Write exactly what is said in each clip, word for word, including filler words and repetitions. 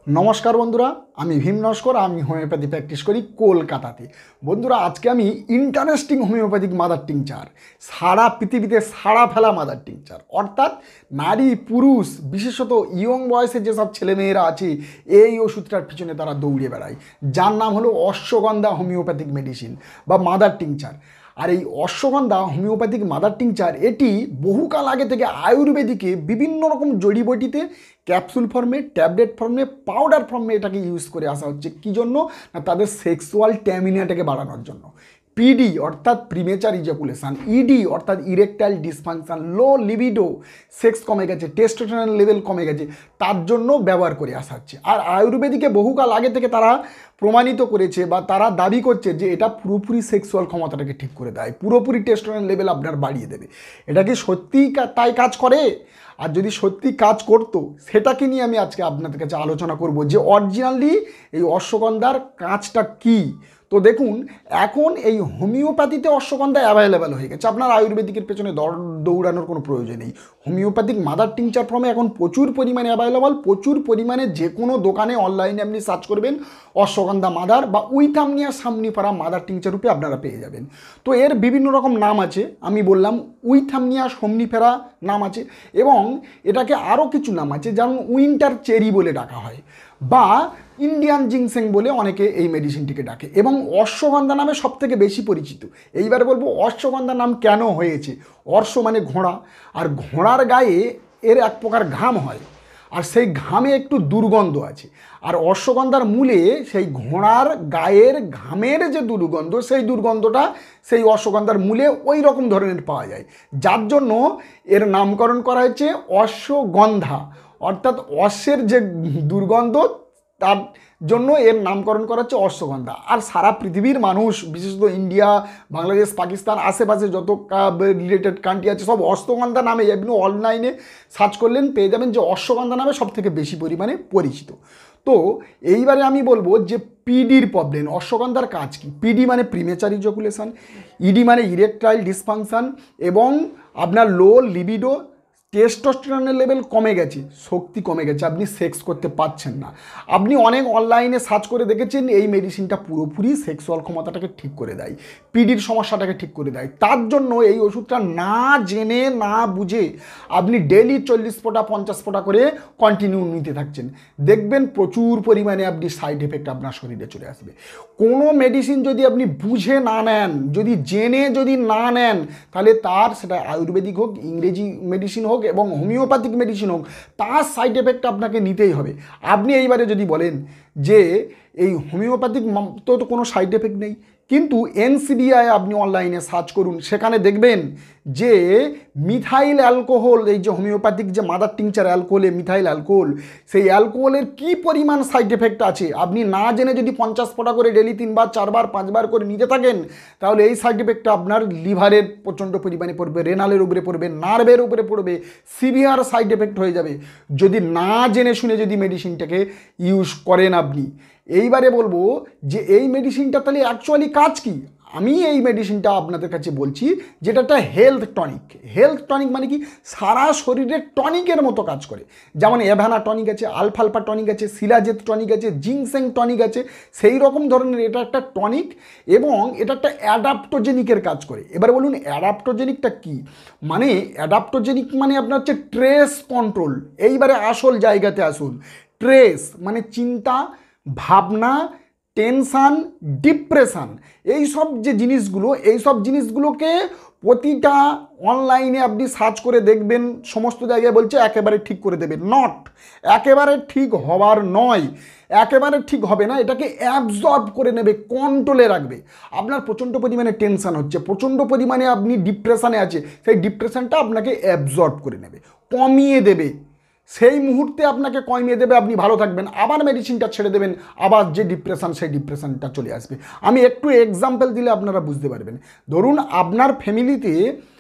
নমস্কার বন্ধুরা, আমি ভীম নস্কর। আমি হোমিওপ্যাথি প্র্যাকটিস করি কলকাতাতে। বন্ধুরা, আজকে আমি ইন্টারেস্টিং হোমিওপ্যাথিক মাদার টিংচার, সারা পৃথিবীতে সাড়া ফেলা মাদার টিংচার, অর্থাৎ নারী পুরুষ বিশেষত ইয়ং বয়সে যেসব ছেলেমেয়েরা আছে এই ওষুধটার পিছনে তারা দৌড়ে বেড়ায়, যার নাম হলো অশ্বগন্ধা হোমিওপ্যাথিক মেডিসিন বা মাদার টিংচার। আর এই অশ্বগন্ধা হোমিওপ্যাথিক মাদার টিংচার এটি বহুকাল আগে থেকে আয়ুর্বেদিকে বিভিন্ন রকম জড়িবটিতে ক্যাপসুল ফর্মে, ট্যাবলেট ফর্মে, পাউডার ফর্মে এটাকে ইউজ করে আসা হচ্ছে। কী জন্য? না তাদের সেক্সুয়াল ট্যামিনাটাকে বাড়ানোর জন্য। পিডি অর্থাৎ প্রিমেচার ইজাকুলেশন, ইডি অর্থাৎ erectile dysfunction, low libido, sex কমে গেছে, টেস্টোস্টেরন লেভেল কমে গেছে, তার জন্য ব্যবহার করে আসা হচ্ছে। আর আয়ুর্বেদিকে বহুকাল আগে থেকে তারা প্রমাণিত করেছে বা তারা দাবি করছে যে এটা পুরোপুরি সেক্সুয়াল ক্ষমতাটাকে ঠিক করে দেয়, পুরোপুরি টেস্টোস্টেরন লেভেল আপনার বাড়িয়ে দেবে। এটা কি সত্যিই তাই কাজ করে? আর যদি সত্যি কাজ করতো, সেটাকে নিয়ে আমি আজকে আপনাদের কাছে আলোচনা করব যে অরিজিনালি এই অশ্বগন্ধার কাজটা কী। তো দেখুন, এখন এই হোমিওপ্যাথিতে অশ্বগন্ধা অ্যাভেলেবেল হয়ে গেছে, আপনার আয়ুর্বেদিকের পেছনে দৌড়ানোর কোনো প্রয়োজন নেই। হোমিওপ্যাথিক মাদার টিংচার ফর্মে এখন প্রচুর পরিমাণে অ্যাভেলেবেল, প্রচুর পরিমাণে যে কোনো দোকানে অনলাইনে আপনি সার্চ করবেন অশ্বগন্ধা মাদার বা উইথামনিয়া সামনিফারা মাদার টিংচার রূপে আপনারা পেয়ে যাবেন। তো এর বিভিন্ন রকম নাম আছে, আমি বললাম উইথামনিয়া সমনিফেরা নাম আছে, এবং এটাকে আরও কিছু নাম আছে, যেমন উইন্টার চেরি বলে ডাকা হয় বা ইন্ডিয়ান জিংসেং বলে অনেকে এই মেডিসিনটিকে ডাকে, এবং অশ্বগন্ধা নামে সব থেকে বেশি পরিচিত। এইবারে বলবো অশ্বগন্ধা নাম কেন হয়েছে। অশ্ব মানে ঘোড়া, আর ঘোড়ার গায়ে এর এক প্রকার ঘাম হয়, আর সেই ঘামে একটু দুর্গন্ধ আছে। আর অশ্বগন্ধার মূলে সেই ঘোড়ার গায়ের ঘামের যে দুর্গন্ধ, সেই দুর্গন্ধটা সেই অশ্বগন্ধার মূলে ওই রকম ধরনের পাওয়া যায়, যার জন্য এর নামকরণ করা হয়েছে অশ্বগন্ধা, অর্থাৎ অশ্বের যে দুর্গন্ধ তার জন্য এর নামকরণ করা হচ্ছে অশ্বগন্ধা। আর সারা পৃথিবীর মানুষ, বিশেষত ইন্ডিয়া, বাংলাদেশ, পাকিস্তান, আশেপাশে যত রিলেটেড কান্ট্রি আছে সব অশ্বগন্ধা নামে আপনি অনলাইনে সার্চ করলেন পেয়ে যাবেন যে অশ্বগন্ধা নামে সব থেকে বেশি পরিমাণে পরিচিত। তো এইবারে আমি বলবো যে পিডির প্রবলেম, অশ্বগন্ধার কাজ কি। পিডি মানে প্রিমেচার ইজাকুলেশন, ইডি মানে ইরেকটাইল ডিসফাংশন, এবং আপনার লো লিবিডো, টেস্টোস্টেরনের লেভেল কমে গেছে, শক্তি কমে গেছে, আপনি সেক্স করতে পারছেন না। আপনি অনেক অনলাইনে সার্চ করে দেখেছেন এই মেডিসিনটা পুরোপুরি সেক্সুয়াল ক্ষমতাটাকে ঠিক করে দেয়, পিডির সমস্যাটাকে ঠিক করে দেয়। তার জন্য এই ওষুধটা না জেনে না বুঝে আপনি ডেইলি চল্লিশ ফোঁটা পঞ্চাশ ফোঁটা করে কন্টিনিউ নিতে থাকছেন, দেখবেন প্রচুর পরিমাণে আপনি সাইড এফেক্ট আপনার শরীরে চলে আসবে। কোনো মেডিসিন যদি আপনি বুঝে না নেন, যদি জেনে যদি না নেন, তাহলে তার সেটা আয়ুর্বেদিক হোক, ইংরেজি মেডিসিন হোক এবং হোমিওপ্যাথিক মেডিসিন হোক, তার সাইড এফেক্ট আপনাকে নিতেই হবে। আপনি এইবারে যদি বলেন যে এই হোমিওপ্যাথিক তো তো কোনো সাইড এফেক্ট নেই, কিন্তু এনসিবিআই আপনি অনলাইনে সার্চ করুন, সেখানে দেখবেন যে মিথাইল অ্যালকোহল, এই যে হোমিওপ্যাথিক যে মাদার টিংচার অ্যালকোহলে মিথাইল অ্যালকোহল, সেই অ্যালকোহলের কী পরিমাণ সাইড এফেক্ট আছে আপনি না জেনে যদি পঞ্চাশ ফোঁটা করে ডেলি তিনবার চারবার পাঁচবার করে নিতে থাকেন, তাহলে এই সাইড এফেক্টটা আপনার লিভারের প্রচণ্ড পরিমাণে পড়বে, রেনালের উপরে পড়বে, নার্ভের উপরে পড়বে, সিভিয়ার সাইড এফেক্ট হয়ে যাবে যদি না জেনে শুনে যদি মেডিসিনটাকে ইউজ করেন আপনি। এইবারে বলবো যে এই মেডিসিনটা তাহলে অ্যাকচুয়ালি কাজ কি। আমি এই মেডিসিনটা আপনাদের কাছে বলছি যেটা একটা হেলথ টনিক। হেলথ টনিক মানে কি? সারা শরীরের টনিকের মতো কাজ করে। যেমন এভানা টনিক আছে, আলফালফা টনিক আছে, শিলাজেত টনিক আছে, জিংসেং টনিক আছে, সেই রকম ধরনের এটা একটা টনিক, এবং এটা একটা অ্যাডাপ্টোজেনিকের কাজ করে। এবার বলুন অ্যাডাপ্টোজেনিকটা কি? মানে অ্যাডাপ্টোজেনিক মানে আপনার হচ্ছে ট্রেস কন্ট্রোল। এইবারে আসল জায়গাতে আসুন। ট্রেস মানে চিন্তা, ভাবনা, টেনশান, ডিপ্রেশান, এই সব যে জিনিসগুলো, এই সব জিনিসগুলোকে প্রতিটা অনলাইনে আপনি সার্চ করে দেখবেন, সমস্ত জায়গায় বলছে একেবারে ঠিক করে দেবে। নট, একেবারে ঠিক হওয়ার নয়, একেবারে ঠিক হবে না, এটাকে অ্যাবজর্ব করে নেবে, কন্ট্রোলে রাখবে। আপনার প্রচণ্ড পরিমাণে টেনশান হচ্ছে, প্রচণ্ড পরিমাণে আপনি ডিপ্রেশানে আছে, সেই ডিপ্রেশানটা আপনাকে অ্যাবজর্ব করে নেবে, কমিয়ে দেবে, সেই মুহূর্তে আপনাকে কমিয়ে দেবে, আপনি ভালো থাকবেন, আবার মেডিসিনটা ছেড়ে দেবেন, আবার যে ডিপ্রেশন সেই ডিপ্রেশনটা চলে আসবে। আমি একটু এক্সাম্পল দিলে আপনারা বুঝতে পারবেন। ধরুন আপনার ফ্যামিলিতে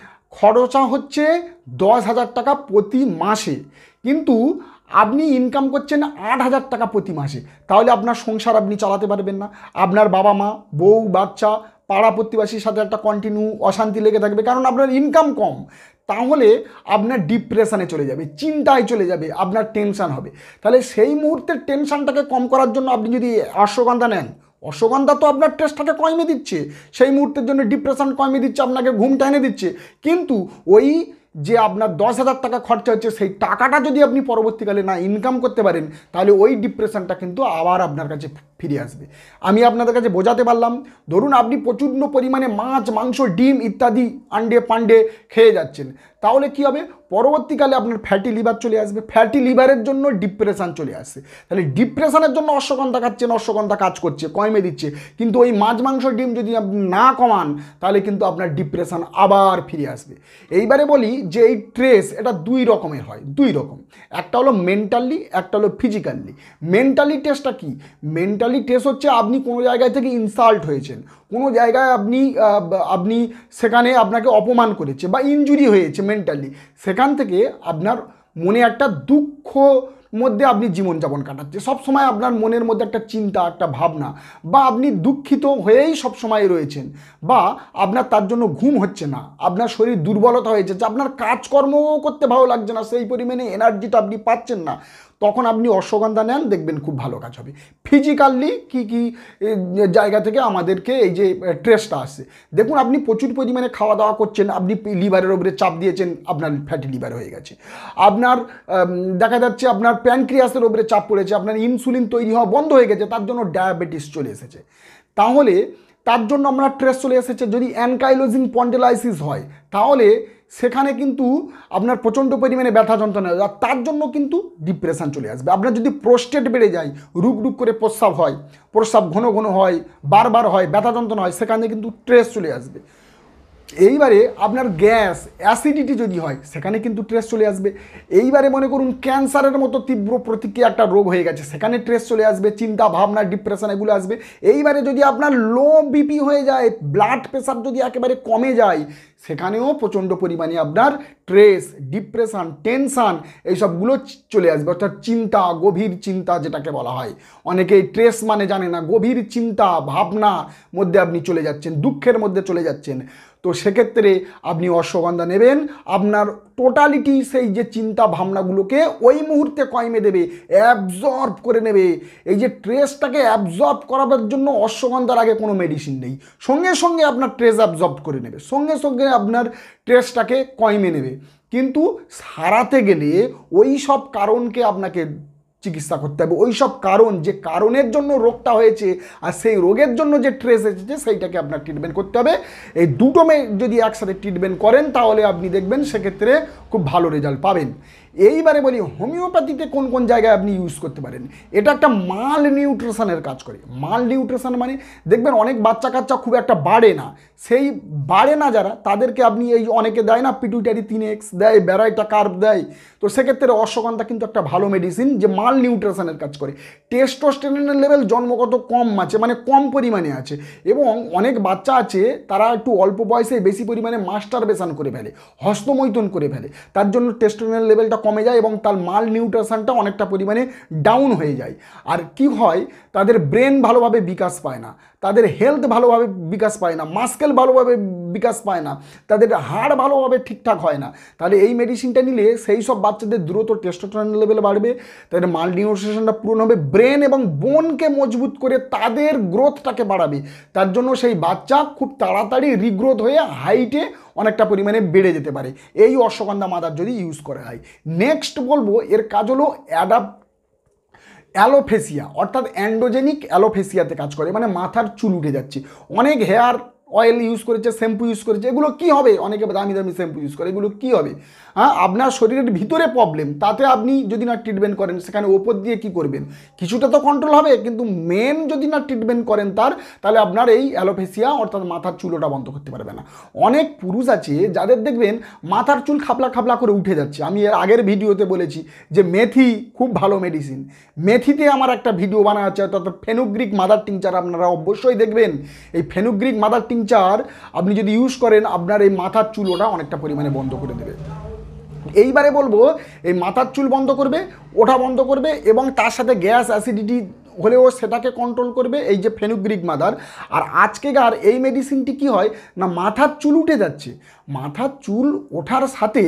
খরচা হচ্ছে দশ হাজার টাকা প্রতি মাসে, কিন্তু আপনি ইনকাম করছেন আট হাজার টাকা প্রতি মাসে, তাহলে আপনার সংসার আপনি চালাতে পারবেন না। আপনার বাবা মা, বউ, বাচ্চা, পাড়া প্রতিবেশীর সাথে একটা কন্টিনিউ অশান্তি লেগে থাকবে, কারণ আপনার ইনকাম কম, তাহলে আপনার ডিপ্রেশনে চলে যাবে, চিন্তায় চলে যাবে, আপনার টেনশান হবে। তাহলে সেই মুহূর্তের টেনশানটাকে কম করার জন্য আপনি যদি অশ্বগন্ধা নেন, অশ্বগন্ধা তো আপনার স্ট্রেসটাকে কমিয়ে দিচ্ছে, সেই মুহূর্তের জন্য ডিপ্রেশন কমিয়ে দিচ্ছে, আপনাকে ঘুমটা এনে দিচ্ছে, কিন্তু ওই যে আপনার দশ হাজার টাকা খরচা হচ্ছে সেই টাকাটা যদি আপনি পরবর্তীকালে না ইনকাম করতে পারেন, তাহলে ওই ডিপ্রেশনটা কিন্তু আবার আপনার কাছে ফিরে আসবে। আমি আপনাদের কাছে বোঝাতে পারলাম, ধরুন আপনি প্রচণ্ড পরিমাণে মাছ, মাংস, ডিম ইত্যাদি আন্ডে পান্ডে খেয়ে যাচ্ছেন, তাহলে কি হবে, পরবর্তীকালে আপনার ফ্যাটি লিভার চলে আসবে, ফ্যাটি লিভারের জন্য ডিপ্রেশন চলে আসে। তাহলে ডিপ্রেশনের জন্য অশ্বগন্ধা খাচ্ছেন, অশ্বগন্ধা কাজ করছে, কমে দিচ্ছে, কিন্তু ওই মাছ, মাংস, ডিম যদি আপনি না কমান, তাহলে কিন্তু আপনার ডিপ্রেশন আবার ফিরে আসবে। এইবারে বলি যে এই স্ট্রেস এটা দুই রকমের হয়, দুই রকম, একটা হলো মেন্টালি, একটা হলো ফিজিক্যালি। মেন্টালি টেস্টটা কি? মেন্টালি টেস্ট হচ্ছে আপনি কোনো জায়গায় থেকে ইনসাল্ট হয়েছেন, কোনো জায়গায় আপনি আপনি সেখানে আপনাকে অপমান করেছে বা ইনজুরি হয়েছে মেন্টালি, সেখান থেকে আপনার মনে একটা দুঃখ মধ্যে আপনি জীবনযাপন কাটাচ্ছে, সবসময় আপনার মনের মধ্যে একটা চিন্তা, একটা ভাবনা, বা আপনি দুঃখিত হয়েই সবসময় রয়েছেন, বা আপনার তার জন্য ঘুম হচ্ছে না, আপনার শরীর দুর্বলতা হয়েছে, যে আপনার কাজকর্মও করতে ভালো লাগছে না, সেই পরিমাণে এনার্জিটা আপনি পাচ্ছেন না, তখন আপনি অশ্বগন্ধা নেন, দেখবেন খুব ভালো কাজ হবে। ফিজিক্যালি কি কি জায়গা থেকে আমাদেরকে এই যে স্ট্রেসটা আসছে, দেখুন আপনি প্রচুর পরিমাণে খাওয়া দাওয়া করছেন, আপনি লিভারের ওপরে চাপ দিয়েছেন, আপনার ফ্যাটি লিভার হয়ে গেছে, আপনার দেখা যাচ্ছে আপনার প্যানক্রিয়াসের ওপরে চাপ পড়েছে, আপনার ইনসুলিন তৈরি হওয়া বন্ধ হয়ে গেছে, তার জন্য ডায়াবেটিস চলে এসেছে, তাহলে তার জন্য আমরা স্ট্রেস চলে এসেছে। যদি অ্যানকাইলোজিং স্পন্ডিলাইসিস হয়, তাহলে সেখানে কিন্তু আপনার প্রচণ্ড পরিমাণে ব্যথা যন্ত্রণা, তার জন্য কিন্তু ডিপ্রেশন চলে আসবে। আপনার যদি প্রোস্টেট বেড়ে যায়, রুক রুক করে প্রস্রাব হয়, প্রস্রাব ঘন ঘন হয়, বারবার হয়, ব্যথা যন্ত্রণা হয়, সেখানে কিন্তু স্ট্রেস চলে আসবে। এইবারে আপনার গ্যাস, অ্যাসিডিটি যদি হয়, সেখানে কিন্তু স্ট্রেস চলে আসবে। এইবারে মনে করুন ক্যান্সারের মতো তীব্র প্রতিক্রিয়া একটা রোগ হয়ে গেছে, সেখানে স্ট্রেস চলে আসবে, চিন্তা ভাবনা, ডিপ্রেশন এগুলো আসবে। এইবারে যদি আপনার লো বিপি হয়ে যায়, ব্লাড প্রেশার যদি একেবারে কমে যায়, সেখানেও প্রচণ্ড পরিমাণে আপনার স্ট্রেস, ডিপ্রেশন, টেনশান এইসবগুলো চলে আসবে, অর্থাৎ চিন্তা, গভীর চিন্তা যেটাকে বলা হয়। অনেকেই স্ট্রেস মানে জানে না, গভীর চিন্তা ভাবনা মধ্যে আপনি চলে যাচ্ছেন, দুঃখের মধ্যে চলে যাচ্ছেন। তো সেক্ষেত্রে আপনি অশ্বগন্ধা নেবেন, আপনার টোটালিটি সেই যে চিন্তা ভাবনাগুলোকে ওই মুহূর্তে কমে দেবে, অ্যাবজর্ব করে নেবে। এই যে স্ট্রেসটাকে অ্যাবজর্ব করাবার জন্য অশ্বগন্ধার আগে কোনো মেডিসিন নেই, সঙ্গে সঙ্গে আপনার স্ট্রেস অ্যাবজর্ব করে নেবে, সঙ্গে সঙ্গে আপনার স্ট্রেসটাকে কমে নেবে। কিন্তু সারাতে গেলে ওই সব কারণকে আপনাকে চিকিৎসা করতে হবে, ওই সব কারণ, যে কারণের জন্য রোগটা হয়েছে আর সেই রোগের জন্য যে স্ট্রেস এসেছে সেইটাকে আপনার ট্রিটমেন্ট করতে হবে। এই দুটো যদি একসাথে ট্রিটমেন্ট করেন, তাহলে আপনি দেখবেন সেক্ষেত্রে খুব ভালো রেজাল্ট পাবেন। এইবারে বলি হোমিওপ্যাথিতে কোন কোন জায়গায় আপনি ইউজ করতে পারেন। এটা একটা মাল নিউট্রিশনের কাজ করে। মাল নিউট্রিশন মানে দেখবেন অনেক বাচ্চা কাচ্চা খুব একটা বাড়ে না, সেই বাড়ে না যারা, তাদেরকে আপনি এই অনেকে দেয় না পিটুইটারি তিন এক্স দেয়, ব্যারাইটা কার্ভ দেয়, তো সেক্ষেত্রে অশ্বগন্ধা কিন্তু একটা ভালো মেডিসিন যে মাল নিউট্রিশনের কাজ করে। টেস্টোস্টেরনের লেভেল জন্মগত কম আছে, মানে কম পরিমাণে আছে, এবং অনেক বাচ্চা আছে তারা একটু অল্প বয়সে বেশি পরিমাণে মাস্টারবেশন করে ফেলে, হস্তমৈথুন করে ফেলে, তার জন্য টেস্টোস্টেরনের লেভেলটা কমে যায় এবং তার মাল নিউট্রিশনটা অনেকটা পরিমাণে ডাউন হয়ে যায়। আর কি হয়, তাদের ব্রেন ভালোভাবে বিকাশ পায় না, তাদের হেলথ ভালোভাবে বিকাশ পায় না, মাস্কেল ভালোভাবে বিকাশ পায় না, তাদের হাড় ভালোভাবে ঠিকঠাক হয় না। তাহলে এই মেডিসিনটা নিলে সেই সব বাচ্চাদের দ্রুত টেস্টোস্টেরন লেভেল বাড়বে, তাদের মাল নিউট্রিশনটা পূরণ হবে, ব্রেন এবং বোনকে মজবুত করে তাদের গ্রোথটাকে বাড়াবে, তার জন্য সেই বাচ্চা খুব তাড়াতাড়ি রিগ্রোথ হয়ে হাইটে অনেকটা পরিমাণে বেড়ে যেতে পারে এই অশ্বগন্ধা মাদার যদি ইউজ করা হয়। নেক্সট বলবো এর কাজ হলো অ্যাডাপ অ্যালোপেসিয়া, অর্থাৎ অ্যান্ড্রোজেনিক অ্যালোপেসিয়াতে কাজ করে, মানে মাথার চুল উঠে যাচ্ছে। অনেক হেয়ার অয়েল ইউজ করেছে, শ্যাম্পু ইউজ করেছে, এগুলো কি হবে, অনেকে দামি দামি শ্যাম্পু ইউজ করে, এগুলো কি হবে? হ্যাঁ, আপনার শরীরের ভিতরে প্রবলেম, তাতে আপনি যদি না ট্রিটমেন্ট করেন, সেখানে ওপর দিয়ে কি করবেন, কিছুটা তো কন্ট্রোল হবে, কিন্তু মেন যদি না ট্রিটমেন্ট করেন তার, তাহলে আপনার এই অ্যালোপেসিয়া অর্থাৎ মাথার চুল ওটা বন্ধ করতে পারবে না। অনেক পুরুষ আছে যাদের দেখবেন মাথার চুল খাপলা খাপলা করে উঠে যাচ্ছে। আমি এর আগের ভিডিওতে বলেছি যে মেথি খুব ভালো মেডিসিন, মেথিতে আমার একটা ভিডিও বানা আছে, অর্থাৎ ফেনুগ্রিক মাদার টিংচার আপনারা অবশ্যই দেখবেন। এই ফেনুগ্রিক মাদার টিংচার আপনি যদি ইউজ করেন, আপনার এই মাথার চুল ওটা অনেকটা পরিমাণে বন্ধ করে দেবে। এইবারে বলবো এই মাথার চুল বন্ধ করবে, ওটা বন্ধ করবে, এবং তার সাথে গ্যাস, অ্যাসিডিটি হলেও সেটাকে কন্ট্রোল করবে এই যে ফেনুগ্রিক মাদার। আর আজকেকার এই মেডিসিনটি কি হয় না, মাথার চুল উঠে যাচ্ছে, মাথার চুল ওঠার সাথে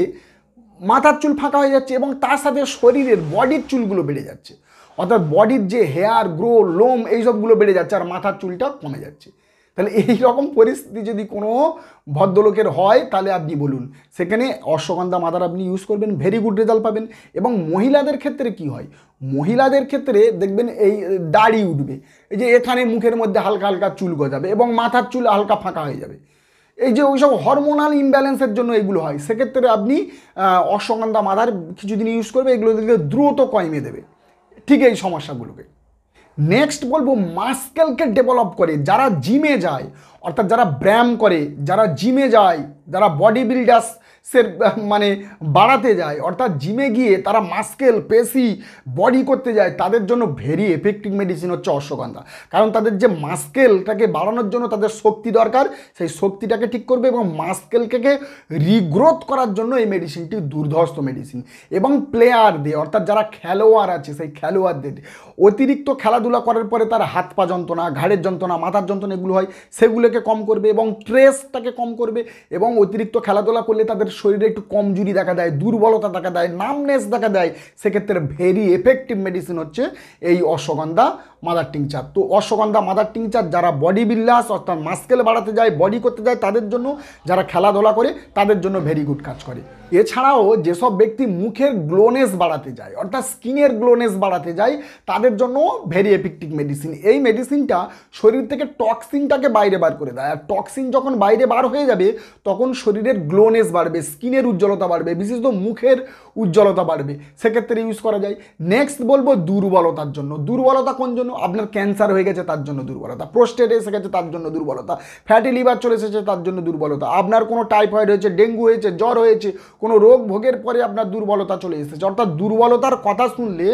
মাথার চুল ফাঁকা হয়ে যাচ্ছে এবং তার সাথে শরীরের বডির চুলগুলো বেড়ে যাচ্ছে, অর্থাৎ বডির যে হেয়ার গ্রো, লোম, এইসবগুলো বেড়ে যাচ্ছে আর মাথার চুলটা কমে যাচ্ছে। তাহলে এই রকম পরিস্থিতি যদি কোনো ভদ্রলোকের হয় তাহলে আপনি বলুন, সেখানে অশ্বগন্ধা মাদার আপনি ইউজ করবেন, ভেরি গুড রেজাল্ট পাবেন। এবং মহিলাদের ক্ষেত্রে কি হয়, মহিলাদের ক্ষেত্রে দেখবেন এই দাড়ি উঠবে, এই যে এখানে মুখের মধ্যে হালকা হালকা চুল গজাবে এবং মাথার চুল হালকা ফাঁকা হয়ে যাবে, এই যে ওইসব হরমোনাল ইমব্যালেন্সের জন্য এগুলো হয়। সেক্ষেত্রে আপনি অশ্বগন্ধা মাদার কিছুদিন ইউজ করবে, এগুলো দিকে দ্রুত কমে দেবে ঠিক এই সমস্যাগুলোকে। নেক্সট বলবো মাসকেলকে ডেভেলপ করে, যারা জিমে যায়, অর্থাৎ যারা ব্যায়াম করে, যারা জিমে যায়, যারা বডি বিল্ডার্স সের মানে বাড়াতে যায়, অর্থাৎ জিমে গিয়ে তারা মাসকেল, পেশি, বডি করতে যায়, তাদের জন্য ভেরি এফেক্টিভ মেডিসিন হচ্ছে অশ্বগন্ধা। কারণ তাদের যে মাসকেলটাকে বাড়ানোর জন্য তাদের শক্তি দরকার, সেই শক্তিটাকে ঠিক করবে এবং মাসকেলকে রিগ্রোথ করার জন্য এই মেডিসিনটি দুর্ধর্ষ মেডিসিন। এবং প্লেয়ারদের, অর্থাৎ যারা খেলোয়াড় আছে সেই খেলোয়াড়দের অতিরিক্ত খেলাধুলা করার পরে তার হাত পা যন্ত্রণা, ঘাড়ের যন্ত্রণা, মাথার যন্ত্রণা এগুলো হয়, সেগুলোকে কম করবে এবং স্ট্রেসটাকে কম করবে। এবং অতিরিক্ত খেলাধুলা করলে তাদের শরীরে একটু কমজোরি দেখা দেয়, দুর্বলতা দেখা দেয়, নামনেস দেখা দেয়, সেক্ষেত্রে ভেরি এফেক্টিভ মেডিসিন হচ্ছে এই অশ্বগন্ধা মাদার টিংচার। তো অশ্বগন্ধা মাদার টিংচার যারা বডি বিল্ডার্স, অর্থাৎ মাসকেল বাড়াতে যায়, বডি করতে যায় তাদের জন্য, যারা খেলাধুলা করে তাদের জন্য ভেরি গুড কাজ করে। এছাড়াও যেসব ব্যক্তি মুখের গ্লোনেস বাড়াতে যায়, অর্থাৎ স্কিনের গ্লোনেস বাড়াতে যায়, তাদের জন্য ভেরি এফেক্টিভ মেডিসিন। এই মেডিসিনটা শরীর থেকে টক্সিনটাকে বাইরে বার করে দেয়, আর টক্সিন যখন বাইরে বার হয়ে যাবে তখন শরীরের গ্লোনেস বাড়বে, স্কিনের উজ্জ্বলতা বাড়বে, বিশেষত মুখের উজ্জ্বলতা বাড়বে, সেক্ষেত্রে ইউজ করা যায়। নেক্সট বলবো দুর্বলতার জন্য। দুর্বলতা কোন জন্য? আপনার ক্যান্সার হয়ে গেছে তার জন্য দুর্বলতা, প্রোস্টেট এসে গেছে তার জন্য দুর্বলতা, ফ্যাটি লিভার চলে এসেছে তার জন্য দুর্বলতা, আপনার কোনো টাইফয়েড হয়েছে, ডেঙ্গু হয়েছে, জ্বর হয়েছে, কোনো রোগ ভোগের পরে আপনার দুর্বলতা চলে এসেছে, অর্থাৎ দুর্বলতার কথা শুনলে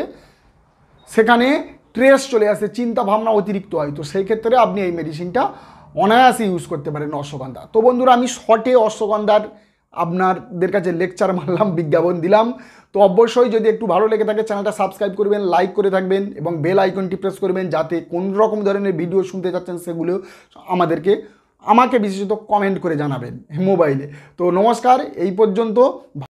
সেখানে স্ট্রেস চলে আসে, চিন্তা ভাবনা অতিরিক্ত হয়, তো সেই ক্ষেত্রে আপনি এই মেডিসিনটা অনায়াসে ইউজ করতে পারেন অশ্বগন্ধা। তো বন্ধুরা আমি শর্টে অশ্বগন্ধার আপনাদের কাছে লেকচার মারলাম, বিজ্ঞাপন দিলাম। তো অবশ্যই যদি একটু ভালো লেগে থাকে চ্যানেলটা সাবস্ক্রাইব করবেন, লাইক করে থাকবেন এবং বেল আইকনটি প্রেস করবেন, যাতে কোন রকম ধরনের ভিডিও শুনতে যাচ্ছেন সেগুলো আমাদেরকে আমাকে বিশেষত কমেন্ট করে জানাবেন মোবাইলে। তো নমস্কার, এই পর্যন্ত।